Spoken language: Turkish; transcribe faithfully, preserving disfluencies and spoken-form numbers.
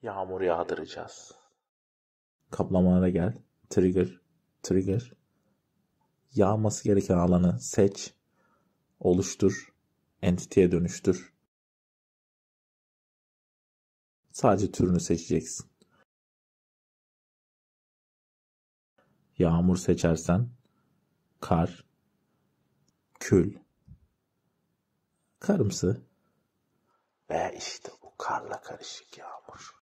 Yağmur yağdıracağız. Kaplamalara gel. Trigger. Trigger. Yağması gereken alanı seç. Oluştur. Entity'ye dönüştür. Sadece türünü seçeceksin. Yağmur seçersen kar, kül, karımsı Ve işte bu karla karışık yağmur.